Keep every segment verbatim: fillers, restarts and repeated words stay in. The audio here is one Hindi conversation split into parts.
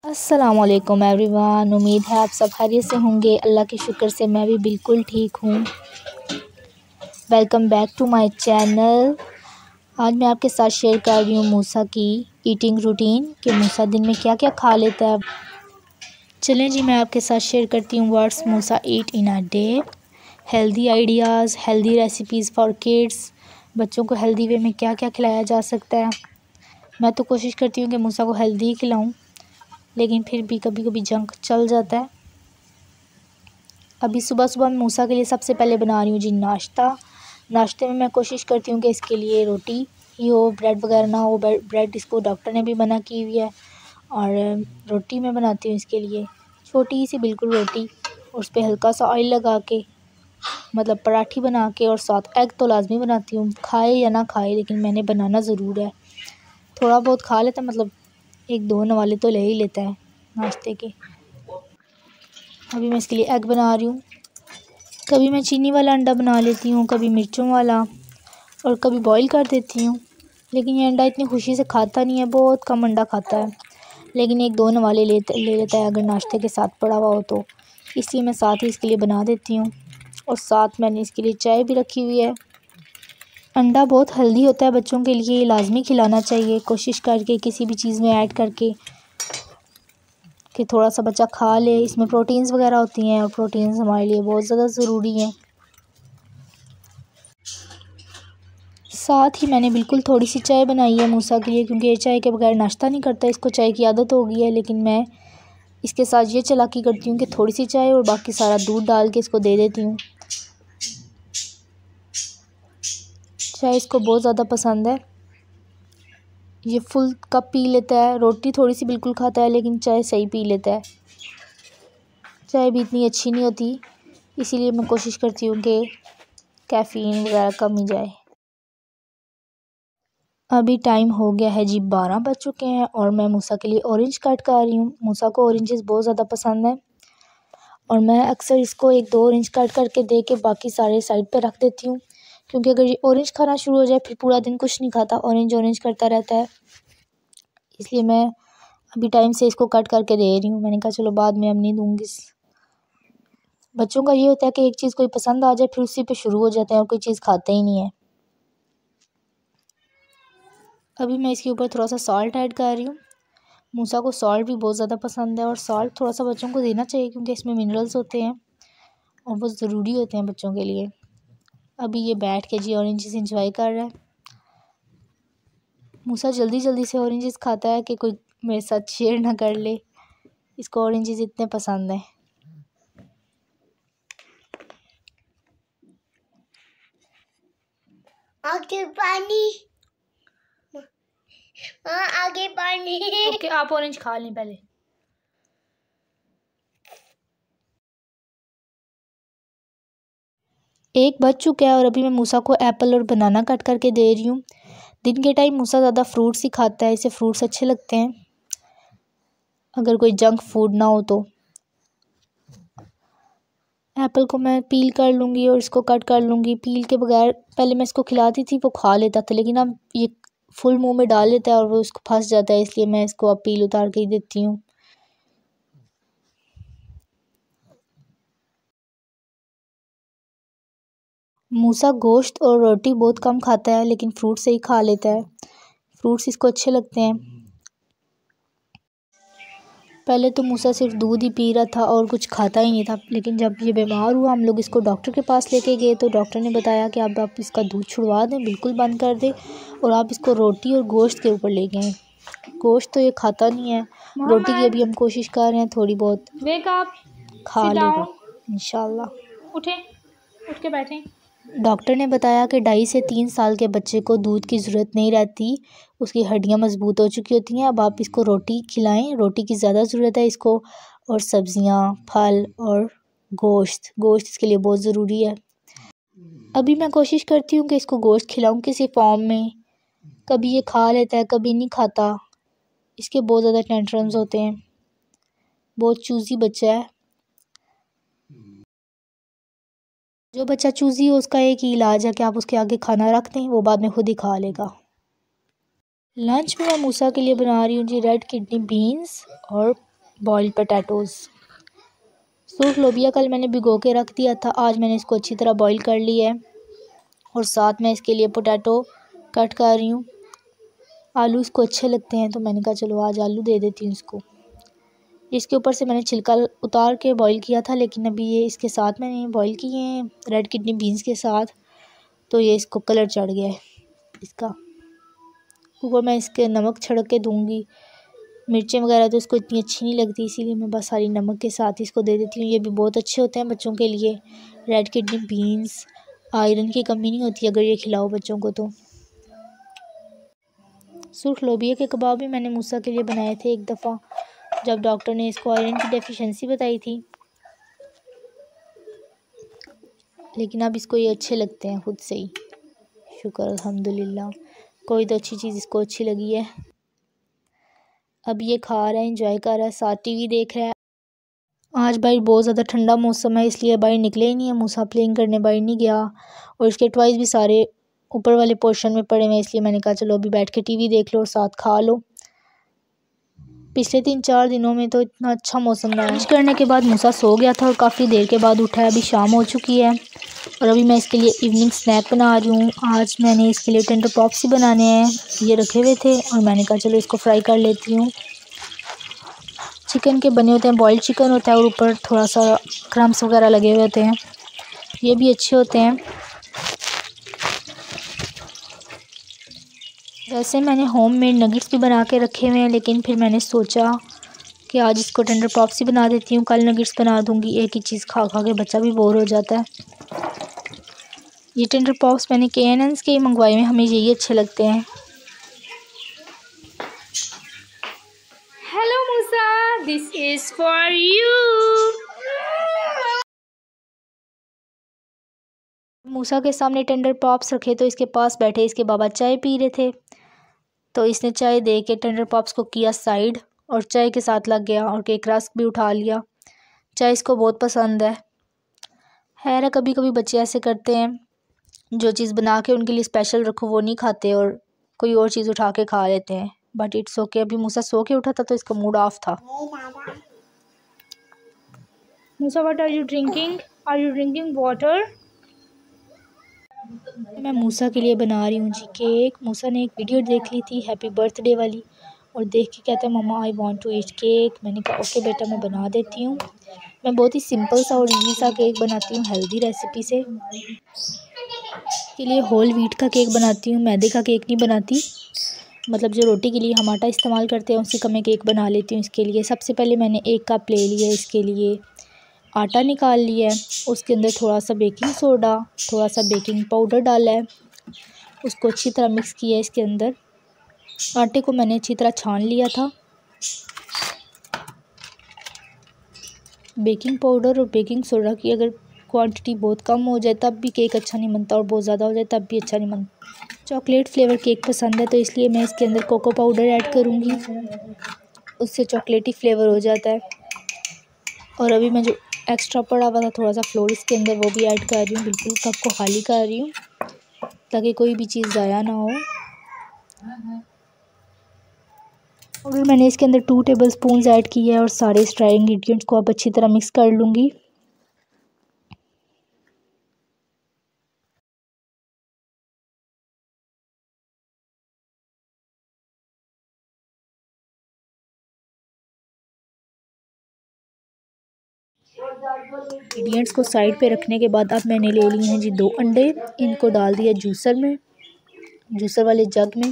अस्सलामुअलैकुम एवरीवन। उम्मीद है आप सब खैरियत से होंगे। अल्लाह के शुक्र से मैं भी बिल्कुल ठीक हूँ। Welcome back to my channel. आज मैं आपके साथ शेयर कर रही हूँ मूसा की ईटिंग रूटीन कि मूसा दिन में क्या क्या खा लेता है। चलें जी, मैं आपके साथ शेयर करती हूँ what's Musa eat in a day. Healthy ideas, healthy recipes for kids. बच्चों को हेल्दी वे में क्या क्या खिलाया जा सकता है। मैं तो कोशिश करती हूँ कि मूसा को हेल्दी खिलाऊँ, लेकिन फिर भी कभी कभी जंक चल जाता है। अभी सुबह सुबह मैं मूसा के लिए सबसे पहले बना रही हूँ जी नाश्ता। नाश्ते में मैं कोशिश करती हूँ कि इसके लिए रोटी ही हो, ब्रेड वगैरह ना हो। ब्रेड इसको डॉक्टर ने भी मना की हुई है, और रोटी मैं बनाती हूँ इसके लिए छोटी सी बिल्कुल रोटी, और उस पर हल्का सा ऑयल लगा के, मतलब पराठी बना के, और साथ एग तो लाजमी बनाती हूँ, खाए या ना खाए लेकिन मैंने बनाना ज़रूर है। थोड़ा बहुत खा लेता है, मतलब एक दो नवाले तो ले ही लेता है नाश्ते के। अभी मैं इसके लिए एग बना रही हूँ। कभी मैं चीनी वाला अंडा बना लेती हूँ, कभी मिर्चों वाला, और कभी बॉईल कर देती हूँ। लेकिन ये अंडा इतनी खुशी से खाता नहीं है, बहुत कम अंडा खाता है, लेकिन एक दो नवाले ले ले लेता है अगर नाश्ते के साथ पड़ा हुआ हो तो, इसलिए मैं साथ ही इसके लिए बना देती हूँ। और साथ मैंने इसके लिए चाय भी रखी हुई है। अंडा बहुत हेल्दी होता है बच्चों के लिए, लाजमी खिलाना चाहिए, कोशिश करके किसी भी चीज़ में ऐड करके कि थोड़ा सा बच्चा खा ले। इसमें प्रोटीन्स वगैरह होती हैं, और प्रोटीन्स हमारे लिए बहुत ज़्यादा ज़रूरी हैं। साथ ही मैंने बिल्कुल थोड़ी सी चाय बनाई है मूसा के लिए, क्योंकि ये चाय के बगैर नाश्ता नहीं करता, इसको चाय की आदत हो गई है। लेकिन मैं इसके साथ ये चालाकी करती हूँ कि थोड़ी सी चाय और बाकी सारा दूध डाल के इसको दे देती हूँ। चाय इसको बहुत ज़्यादा पसंद है, ये फुल कप पी लेता है। रोटी थोड़ी सी बिल्कुल खाता है, लेकिन चाय सही पी लेता है। चाय भी इतनी अच्छी नहीं होती, इसीलिए मैं कोशिश करती हूँ कि कैफ़ीन वगैरह कम ही जाए। अभी टाइम हो गया है जी, बारह बज चुके हैं, और मैं मूसा के लिए ऑरेंज कट कर रही हूँ। मूसा को ऑरेंजेस बहुत ज़्यादा पसंद है, और मैं अक्सर इसको एक दो ऑरेंज कट करके दे के बाकी सारे साइड पे रख देती हूँ, क्योंकि अगर ये ऑरेंज खाना शुरू हो जाए फिर पूरा दिन कुछ नहीं खाता, ऑरेंज ऑरेंज करता रहता है। इसलिए मैं अभी टाइम से इसको कट करके दे रही हूँ। मैंने कहा चलो बाद में अब नहीं दूँगी। बच्चों का ये होता है कि एक चीज़ कोई पसंद आ जाए फिर उसी पे शुरू हो जाते हैं, और कोई चीज़ खाते ही नहीं है। अभी मैं इसके ऊपर थोड़ा सा सॉल्ट ऐड कर रही हूँ। मूसा को सॉल्ट भी बहुत ज़्यादा पसंद है, और सॉल्ट थोड़ा सा बच्चों को देना चाहिए, क्योंकि इसमें मिनरल्स होते हैं और वो ज़रूरी होते हैं बच्चों के लिए। अभी ये बैठ के जी ऑरेंजेस इंजॉय कर रहा है। मूसा जल्दी जल्दी से ऑरेंजेस खाता है कि कोई मेरे साथ शेयर ना कर ले, इसको ऑरेंजेस इतने पसंद हैं। आगे पानी, हाँ आगे पानी। ओके, आप ऑरेंज खा लें पहले। एक बज चुका है, और अभी मैं मूसा को एप्पल और बनाना कट करके दे रही हूँ। दिन के टाइम मूसा ज़्यादा फ्रूट्स ही खाता है, इसे फ्रूट्स अच्छे लगते हैं अगर कोई जंक फूड ना हो तो। एप्पल को मैं पील कर लूँगी और इसको कट कर लूँगी। पील के बगैर पहले मैं इसको खिलाती थी, वो खा लेता था, लेकिन अब ये फुल मुंह में डाल लेता है और वो उसको फंस जाता है, इसलिए मैं इसको अब पील उतार के ही देती हूँ। मूसा गोश्त और रोटी बहुत कम खाता है, लेकिन फ्रूट से ही खा लेता है। फ्रूट्स इसको अच्छे लगते हैं। पहले तो मूसा सिर्फ दूध ही पी रहा था और कुछ खाता ही नहीं था, लेकिन जब ये बीमार हुआ हम लोग इसको डॉक्टर के पास लेके गए, तो डॉक्टर ने बताया कि अब आप इसका दूध छुड़वा दें, बिल्कुल बंद कर दें, और आप इसको रोटी और गोश्त के ऊपर ले गए। गोश्त तो ये खाता नहीं है, रोटी की अभी हम कोशिश कर रहे हैं थोड़ी बहुत खा लेगा इंशाल्लाह। उठे, उठ के बैठे। डॉक्टर ने बताया कि ढाई से तीन साल के बच्चे को दूध की ज़रूरत नहीं रहती, उसकी हड्डियां मजबूत हो चुकी होती हैं। अब आप इसको रोटी खिलाएं, रोटी की ज़्यादा ज़रूरत है इसको, और सब्ज़ियां, फल और गोश्त गोश्त इसके लिए बहुत ज़रूरी है। अभी मैं कोशिश करती हूँ कि इसको गोश्त खिलाऊं किसी फॉर्म में। कभी ये खा लेता है, कभी नहीं खाता। इसके बहुत ज़्यादा टेंट्रम्स होते हैं, बहुत चूज़ी बच्चा है। जो बच्चा चूज़ी हो उसका एक ही इलाज है कि आप उसके आगे खाना रख दें, वो बाद में खुद ही खा लेगा। लंच में मैं मूसा के लिए बना रही हूँ जी रेड किडनी बीन्स और बॉइल्ड पोटैटोज़। सूख लोबिया कल मैंने भिगो के रख दिया था, आज मैंने इसको अच्छी तरह बॉईल कर लिया है और साथ में इसके लिए पोटैटो कट कर रही हूँ। आलू इसको अच्छे लगते हैं तो मैंने कहा चलो आज आलू दे देती हूँ इसको। इसके ऊपर से मैंने छिलका उतार के बॉईल किया था, लेकिन अभी ये इसके साथ मैंने बॉईल किए हैं रेड किडनी बीन्स के साथ, तो ये इसको कलर चढ़ गया है इसका। ऊपर मैं इसके नमक छिड़क के दूँगी, मिर्चें वगैरह तो इसको इतनी अच्छी नहीं लगती, इसीलिए मैं बस सारी नमक के साथ इसको दे देती हूँ। ये भी बहुत अच्छे होते हैं बच्चों के लिए। रेड किडनी बीन्स, आयरन की कमी नहीं होती अगर ये खिलाओ बच्चों को तो। सुर्ख लोबिया के कबाब भी मैंने मूसा के लिए बनाए थे एक दफ़ा, जब डॉक्टर ने इसको आयरन की डेफिशिएंसी बताई थी, लेकिन अब इसको ये अच्छे लगते हैं खुद से ही। शुक्र अल्हम्दुलिल्लाह, कोई तो अच्छी चीज़ इसको अच्छी लगी है। अब ये खा रहा है, एंजॉय कर रहा है, साथ टीवी देख रहा है। आज भाई बहुत ज़्यादा ठंडा मौसम है, इसलिए बाहर निकले ही नहीं है। मूसा प्लेइंग करने बाहर नहीं गया और इसके टॉयज़ भी सारे ऊपर वाले पोर्शन में पड़े हुए हैं, इसलिए मैंने कहा चलो अभी बैठ के टीवी देख लो और साथ खा लो। पिछले तीन चार दिनों में तो इतना अच्छा मौसम रहा है। लंच करने के बाद मूसा सो गया था और काफ़ी देर के बाद उठा है। अभी शाम हो चुकी है और अभी मैं इसके लिए इवनिंग स्नैक बना रही हूँ। आज मैंने इसके लिए टेंडर पॉप्स ही बनाने हैं, ये रखे हुए थे और मैंने कहा चलो इसको फ्राई कर लेती हूँ। चिकन के बने होते हैं, बॉइल्ड चिकन होता है और ऊपर थोड़ा सा क्रम्स वगैरह लगे हुए होते हैं, ये भी अच्छे होते हैं। वैसे मैंने होम मेड नगेट्स भी बना के रखे हुए हैं, लेकिन फिर मैंने सोचा कि आज इसको टेंडर पॉप्स ही बना देती हूँ, कल नगेट्स बना दूँगी। एक ही चीज़ खा खा के बच्चा भी बोर हो जाता है। ये टेंडर पॉप्स मैंने के एन एन के ही मंगवाए हुए हैं, हमें यही अच्छे लगते हैं। Hello Musa, this is for you. Musa के सामने टेंडर पॉप्स रखे तो इसके पास बैठे इसके बाबा चाय पी रहे थे, तो इसने चाय दे के टेंडर पॉप्स को किया साइड और चाय के साथ लग गया और केक रस्क भी उठा लिया। चाय इसको बहुत पसंद है। खैर कभी कभी बच्चे ऐसे करते हैं, जो चीज़ बना के उनके लिए स्पेशल रखो वो नहीं खाते और कोई और चीज़ उठा के खा लेते हैं, बट इट्स ओके। अभी मूसा सो के उठा था तो इसका मूड ऑफ था। Musa, what are you drinking? Are you drinking water? मैं मूसा के लिए बना रही हूँ जी केक। मूसा ने एक वीडियो देख ली थी हैप्पी बर्थडे वाली और देख के कहता है mama I want to eat cake. मैंने कहा ओके बेटा मैं बना देती हूँ। मैं बहुत ही सिंपल सा और इजी सा केक बनाती हूँ हेल्दी रेसिपी से। के लिए होल व्हीट का केक बनाती हूँ, मैदे का केक नहीं बनाती। मतलब जो रोटी के लिए हम आटा इस्तेमाल करते हैं उसी का मैं केक बना लेती हूँ। इसके लिए सबसे पहले मैंने एक कप ले लिया, इसके लिए आटा निकाल लिया है, उसके अंदर थोड़ा सा बेकिंग सोडा, थोड़ा सा बेकिंग पाउडर डाला है, उसको अच्छी तरह मिक्स किया है। इसके अंदर आटे को मैंने अच्छी तरह छान लिया था। बेकिंग पाउडर और बेकिंग सोडा की अगर क्वांटिटी बहुत कम हो जाए तब भी केक अच्छा नहीं बनता और बहुत ज़्यादा हो जाए तब भी अच्छा नहीं बनता। चॉकलेट फ्लेवर केक पसंद है तो इसलिए मैं इसके अंदर कोको पाउडर ऐड करूँगी, उससे चॉकलेटी फ्लेवर हो जाता है। और अभी मैं जो एक्स्ट्रा पड़ा हुआ था थोड़ा सा फ्लोर इसके अंदर वो भी ऐड कर रही हूँ, बिल्कुल कप को खाली कर रही हूँ ताकि कोई भी चीज़ ज़ाया ना हो। और मैंने इसके अंदर टू टेबल स्पून ऐड किए हैं और सारे ड्राई इंग्रेडिएंट्स को अब अच्छी तरह मिक्स कर लूँगी। इंग्रेडिएंट्स को साइड पे रखने के बाद अब मैंने ले लिए हैं जी दो अंडे, इनको डाल दिया जूसर में, जूसर वाले जग में।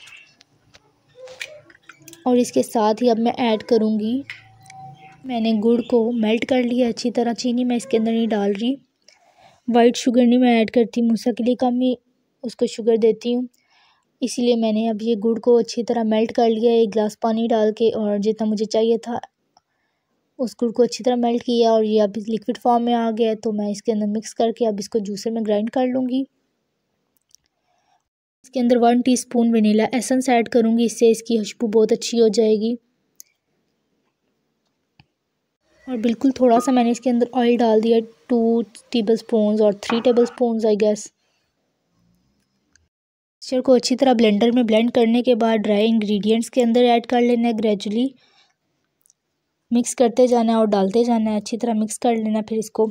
और इसके साथ ही अब मैं ऐड करूँगी, मैंने गुड़ को मेल्ट कर लिया अच्छी तरह। चीनी मैं इसके अंदर नहीं डाल रही, वाइट शुगर नहीं मैं ऐड करती, मूसा के लिए कम ही उसको शुगर देती हूँ, इसीलिए मैंने अब ये गुड़ को अच्छी तरह मेल्ट कर लिया एक गिलास पानी डाल के, और जितना मुझे चाहिए था उस गुड़ को अच्छी तरह मेल्ट किया और ये अब लिक्विड फॉर्म में आ गया है। तो मैं इसके अंदर मिक्स करके अब इसको जूसर में ग्राइंड कर लूँगी। इसके अंदर one teaspoon vanilla essence add करूँगी, इससे इसकी खुशबू बहुत अच्छी हो जाएगी। और बिल्कुल थोड़ा सा मैंने इसके अंदर ऑयल डाल दिया, टू टेबल स्पून और three tablespoon I guess. Mixture को अच्छी तरह ब्लेंडर में ब्लेंड करने के बाद ड्राई इंग्रेडिएंट्स के अंदर ऐड कर लेना है ग्रेजुअली। मिक्स करते जाना है और डालते जाना है, अच्छी तरह मिक्स कर लेना। फिर इसको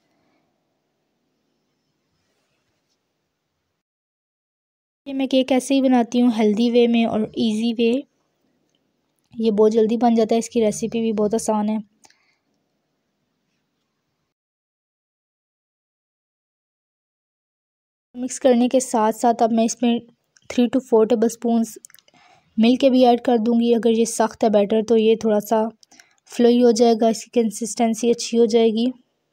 ये मैं केक ऐसे ही बनाती हूँ, हेल्दी वे में और इजी वे। ये बहुत जल्दी बन जाता है, इसकी रेसिपी भी बहुत आसान है। मिक्स करने के साथ साथ अब मैं इसमें three two four tablespoons milk के भी ऐड कर दूंगी। अगर ये सख्त है बैटर तो ये थोड़ा सा फ्लोई हो जाएगा, इसकी कंसिस्टेंसी अच्छी हो जाएगी।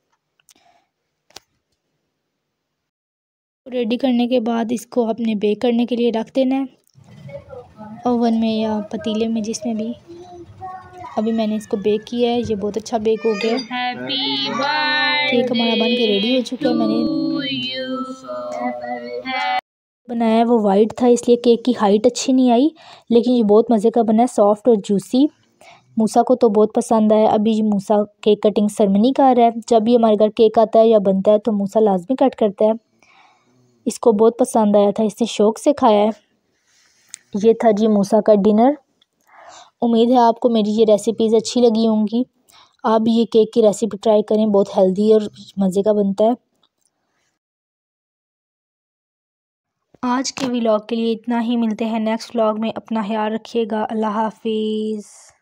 रेडी करने के बाद इसको अपने बेक करने के लिए रख देना है ओवन में या पतीले में, जिसमें भी। अभी मैंने इसको बेक किया है, ये बहुत अच्छा बेक हो गया। केक हमारा बन के रेडी हो चुका है। मैंने बनाया है वो वाइट था, इसलिए केक की हाइट अच्छी नहीं आई, लेकिन ये बहुत मज़े का बना है, सॉफ्ट और जूसी। मूसा को तो बहुत पसंद आया। अभी ये मूसा केक कटिंग सेरेमनी कर रहा है। जब भी हमारे घर केक आता है या बनता है तो मूसा लाजमी कट करता है। इसको बहुत पसंद आया था, इसने शौक़ से खाया है। ये था जी मूसा का डिनर। उम्मीद है आपको मेरी ये रेसिपीज़ अच्छी लगी होंगी। आप भी ये केक की रेसिपी ट्राई करें, बहुत हेल्दी और मज़े का बनता है। आज के व्लॉग के लिए इतना ही, मिलते हैं नेक्स्ट व्लॉग में। अपना ख्याल रखिएगा। अल्लाह हाफिज़।